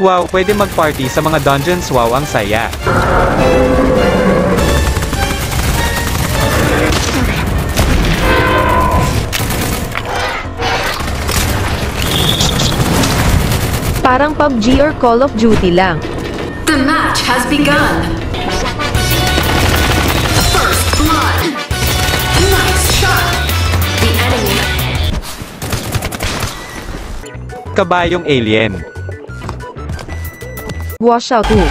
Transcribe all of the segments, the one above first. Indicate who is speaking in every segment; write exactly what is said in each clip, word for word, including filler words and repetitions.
Speaker 1: Wow, pwede mag-party sa mga dungeons, wow ang saya.
Speaker 2: Parang P U B G or Call of Duty lang.
Speaker 3: The match has begun. First blood. Nice shot. The enemy.
Speaker 1: Kabayong alien.
Speaker 2: Washout two.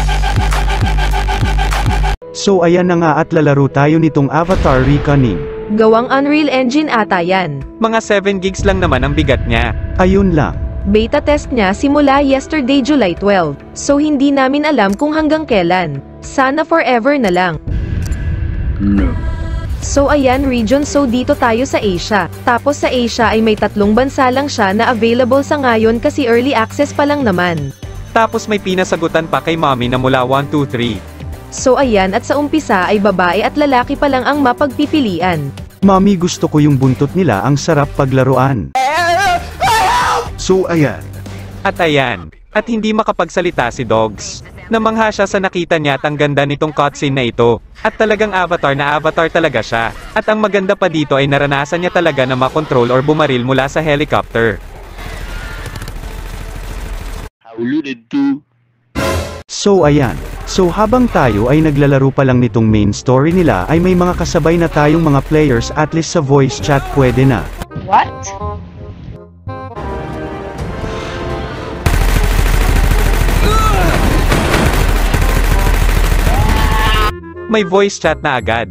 Speaker 4: So ayan na nga at lalaro tayo nitong Avatar Reckoning.
Speaker 2: Gawang Unreal Engine ata yan.
Speaker 1: Mga seven gigs lang naman ang bigat niya.
Speaker 4: Ayun lang.
Speaker 2: Beta test niya simula yesterday July twelve, so hindi namin alam kung hanggang kailan. Sana forever na lang.
Speaker 5: No.
Speaker 2: So ayan region, so dito tayo sa Asia. Tapos sa Asia ay may tatlong bansa lang siya na available sa ngayon kasi early access pa lang naman.
Speaker 1: Tapos may pinasagutan pa kay mommy na mula one, two, three.
Speaker 2: So ayan, at sa umpisa ay babae at lalaki pa lang ang mapagpipilian.
Speaker 4: Mami, gusto ko yung buntot nila, ang sarap paglaruan. So ayan.
Speaker 1: At ayan. At hindi makapagsalita si Dogs. Namangha siya sa nakita niya at ang ganda nitong cutscene na ito. At talagang avatar na avatar talaga siya. At ang maganda pa dito ay naranasan niya talaga na makontrol or bumaril mula sa helicopter.
Speaker 5: How did do?
Speaker 4: So ayan. So habang tayo ay naglalaro pa lang nitong main story nila ay may mga kasabay na tayong mga players, at least sa voice chat pwede na.
Speaker 6: What?
Speaker 1: May voice chat na agad.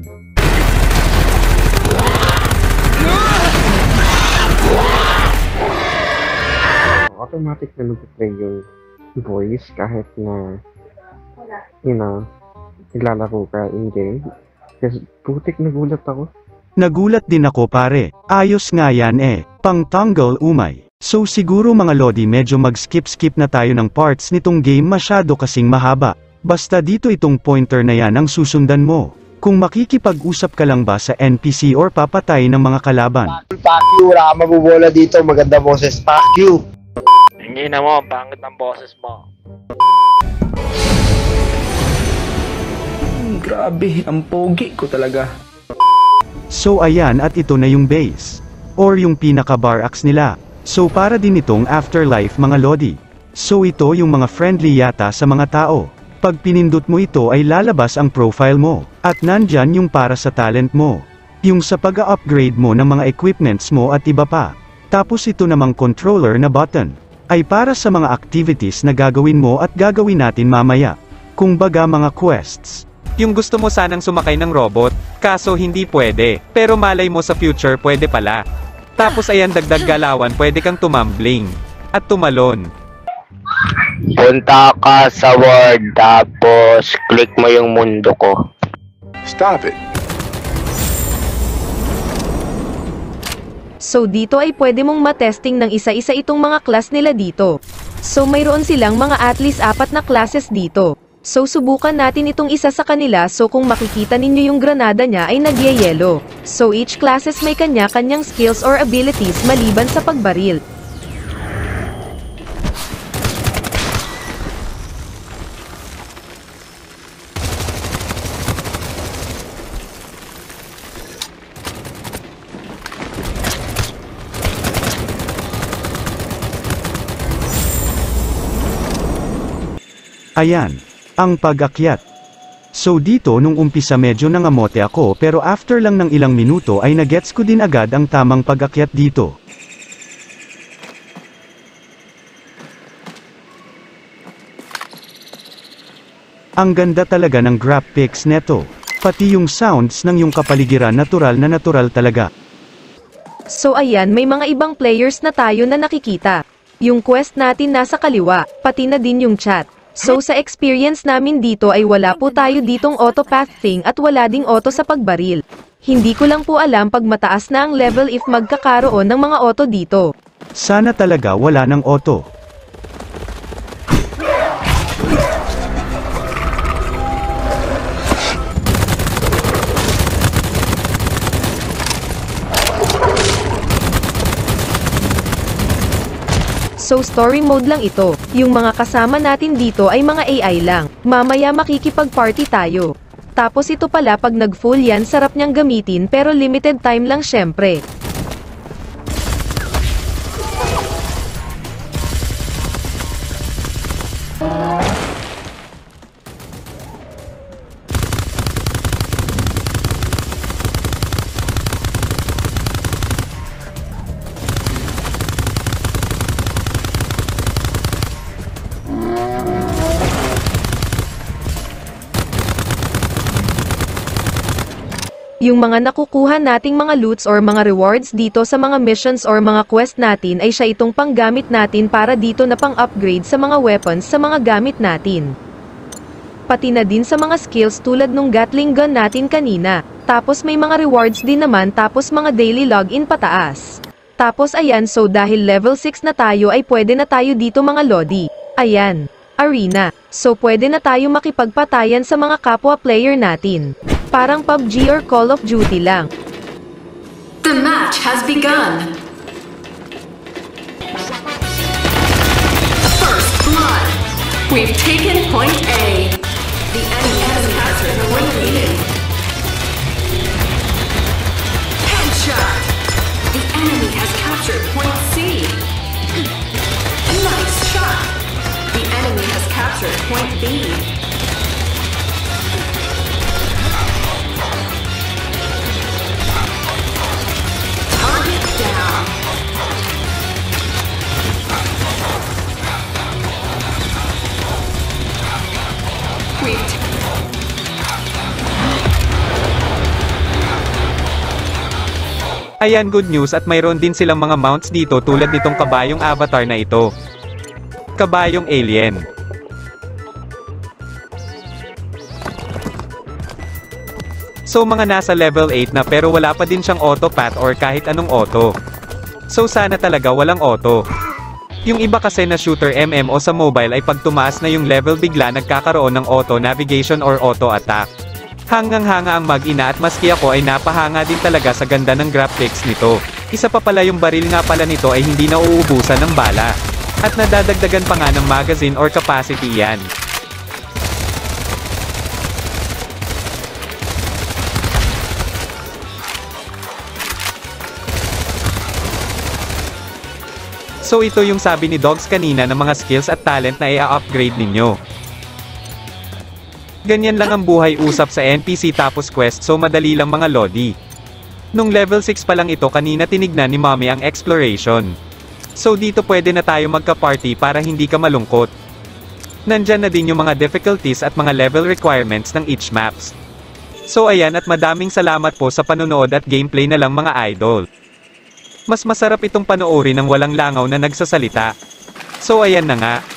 Speaker 7: Automatic na nag-play yung voice kahit na, you know, naglalaro ka in-game. Kasi putik nagulat ako.
Speaker 4: Nagulat din ako pare. Ayos nga yan eh. Pang tanggal umay. So siguro mga lodi medyo mag-skip-skip na tayo ng parts nitong game, masyado kasing mahaba. Basta dito itong pointer na yan ang susundan mo. Kung makikipag-usap ka lang ba sa N P C or papatay ng mga kalaban.
Speaker 8: Fuck you, wala ka mabubola dito, maganda boses. Fuck you!
Speaker 9: Hindi na mo, ang pangit ng boses mo.
Speaker 10: Hmm, grabe, ang pogi ko talaga.
Speaker 4: So ayan, at ito na yung base. Or yung pinaka-barracks nila. So para din itong afterlife mga lodi. So ito yung mga friendly yata sa mga tao. Pag pinindot mo ito ay lalabas ang profile mo. At nandyan yung para sa talent mo. Yung sa pag-upgrade mo ng mga equipments mo at iba pa. Tapos ito namang controller na button. Ay para sa mga activities na gagawin mo at gagawin natin mamaya. Kung baga mga quests.
Speaker 1: Yung gusto mo sanang sumakay ng robot, kaso hindi pwede. Pero malay mo sa future pwede pala. Tapos ayan, dagdag galawan, pwede kang tumambling. At tumalon.
Speaker 9: Punta ka sa Word, tapos click mo yung mundo ko.
Speaker 5: Stop it.
Speaker 2: So dito ay pwede mong matesting ng isa-isa itong mga class nila dito. So mayroon silang mga at least apat na classes dito. So subukan natin itong isa sa kanila, so kung makikita ninyo yung granada niya ay nagyayelo. So each classes may kanya-kanyang skills or abilities maliban sa pagbaril.
Speaker 4: Ayan. Ang pag-akyat. So dito nung umpisa medyo nangamote ako, pero after lang ng ilang minuto ay nagets ko din agad ang tamang pag-akyat dito. Ang ganda talaga ng graphics neto. Pati yung sounds ng yung kapaligiran natural na natural talaga.
Speaker 2: So ayan, may mga ibang players na tayo na nakikita. Yung quest natin nasa kaliwa, pati na din yung chat. So sa experience namin dito ay wala po tayo ditong auto pathing at wala ding auto sa pagbaril. Hindi ko lang po alam pag mataas na ang level if magkakaroon ng mga auto dito.
Speaker 4: Sana talaga wala ng auto.
Speaker 2: So story mode lang ito. Yung mga kasama natin dito ay mga A I lang. Mamaya makikipag-party tayo. Tapos ito pala pag nag-full yan sarap niyang gamitin pero limited time lang syempre. Yung mga nakukuha nating mga loots or mga rewards dito sa mga missions or mga quest natin ay siya itong panggamit natin para dito na pang-upgrade sa mga weapons sa mga gamit natin. Pati na din sa mga skills tulad nung Gatling gun natin kanina. Tapos may mga rewards din naman tapos mga daily login pataas. Tapos ayan, so dahil level six na tayo ay pwede na tayo dito mga lodi. Ayan, arena. So pwede na tayo makipagpatayan sa mga kapwa player natin. Parang P U B G or Call of Duty lang.
Speaker 3: The match has begun. First blood. We've taken point A. The enemy has captured point B. Headshot. The enemy has captured point C. Nice shot. The enemy has captured point B.
Speaker 1: Ayan, good news at mayroon din silang mga mounts dito tulad nitong kabayong avatar na ito. Kabayong alien. So mga nasa level eight na pero wala pa din siyang auto path or kahit anong auto. So sana talaga walang auto. Yung iba kasi na shooter M M O sa mobile ay pag tumaas na yung level bigla nagkakaroon ng auto navigation or auto attack. Hanggang-hanga ang mag-ina at maski ako ay napahanga din talaga sa ganda ng graphics nito. Isa pa pala yung baril nga pala nito ay hindi na uubusan ng bala. At nadadagdagan pa nga ng magazine or capacity yan. So ito yung sabi ni Dogs kanina ng mga skills at talent na i-upgrade ninyo. Ganyan lang ang buhay usap sa N P C tapos quest so madali lang mga lodi. Nung level six pa lang ito kanina tinignan ni Mommy ang exploration. So dito pwede na tayo magka-party para hindi ka malungkot. Nandyan na din yung mga difficulties at mga level requirements ng each maps. So ayan at madaming salamat po sa panonood at gameplay na lang mga idol. Mas masarap itong panoorin ng walang langaw na nagsasalita. So ayan na nga.